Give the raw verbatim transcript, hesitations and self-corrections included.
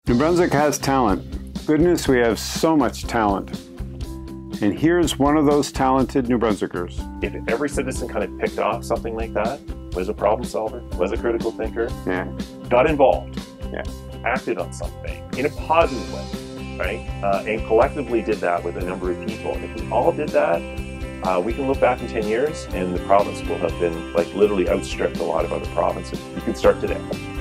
New Brunswick has talent. Goodness, we have so much talent. And here's one of those talented New Brunswickers. If every citizen kind of picked off something like that, was a problem solver, was a critical thinker, Yeah. got involved, Yeah. acted on something in a positive way, right? Uh, and collectively did that with a number of people. If we all did that, uh, we can look back in ten years and the province will have been like literally outstripped a lot of other provinces. You can start today.